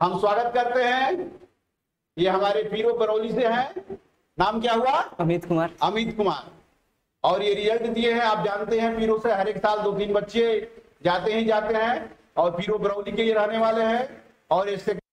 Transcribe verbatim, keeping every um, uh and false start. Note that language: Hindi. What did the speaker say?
हम स्वागत करते हैं, ये हमारे पीरो बरौली से हैं। नाम क्या हुआ? अमित कुमार। अमित कुमार। और ये रिजल्ट दिए हैं। आप जानते हैं पीरो से हर एक साल दो तीन बच्चे जाते ही जाते हैं और पीरो बरौली के ये रहने वाले हैं। और इससे